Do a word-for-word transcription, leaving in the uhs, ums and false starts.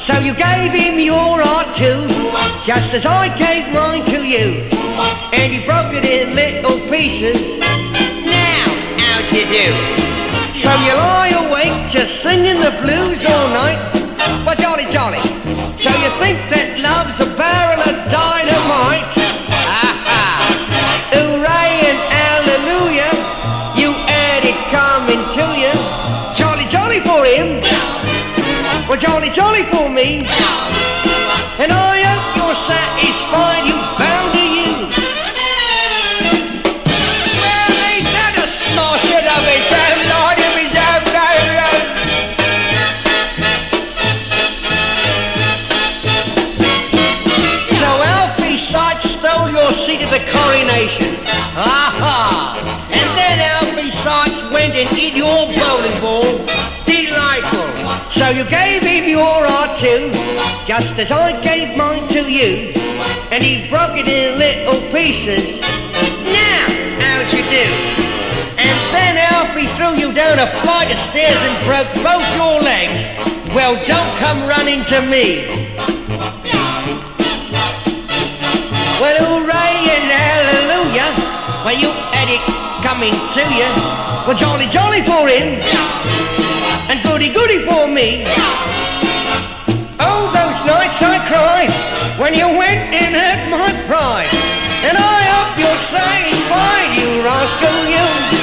So you gave him your heart too, just as I gave mine to you, and you broke it in little pieces. Now, how'd you do? So you lie awake just singing the blues all night? Well, jolly, jolly. So you think that love's a barrel of dynamite? Ha-ha! Hooray and hallelujah, you had it coming to you. Jolly, jolly for him. Well, jolly, jolly for me. And I hope you're satisfied you found a you. Well, ain't that a smashing of his own Lord, of his own own. So Alfie Sykes stole your seat at the coronation. Aha! And then Alfie Sykes went and hit your bowling ball. Delightful. So you gave him your heart too, just as I gave mine to you, and he broke it in little pieces. Now, how'd you do? And then Alfie threw you down a flight of stairs and broke both your legs. Well, don't come running to me. Well, hooray and hallelujah, well, you had it coming to you. Well, jolly, jolly for him. And goody, goody for me. Oh, those nights I cried when you went and hurt my pride. And I hope you're satisfied, you rascal, you.